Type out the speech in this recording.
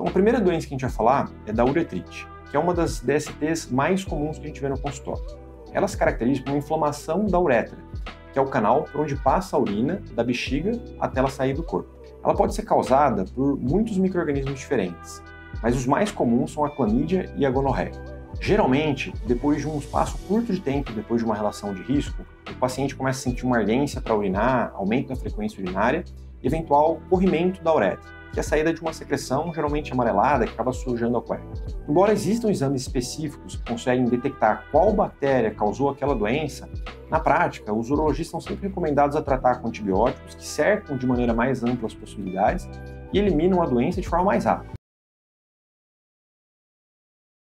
Então, a primeira doença que a gente vai falar é da uretrite, que é uma das DSTs mais comuns que a gente vê no consultório. Ela se caracteriza por uma inflamação da uretra, que é o canal por onde passa a urina da bexiga até ela sair do corpo. Ela pode ser causada por muitos micro-organismos diferentes, mas os mais comuns são a clamídia e a gonorreia. Geralmente, depois de um espaço curto de tempo, depois de uma relação de risco, o paciente começa a sentir uma ardência para urinar, aumento da frequência urinária e eventual corrimento da uretra, que é a saída de uma secreção geralmente amarelada que acaba sujando a cueca. Embora existam exames específicos que conseguem detectar qual bactéria causou aquela doença, na prática, os urologistas são sempre recomendados a tratar com antibióticos que cercam de maneira mais ampla as possibilidades e eliminam a doença de forma mais rápida.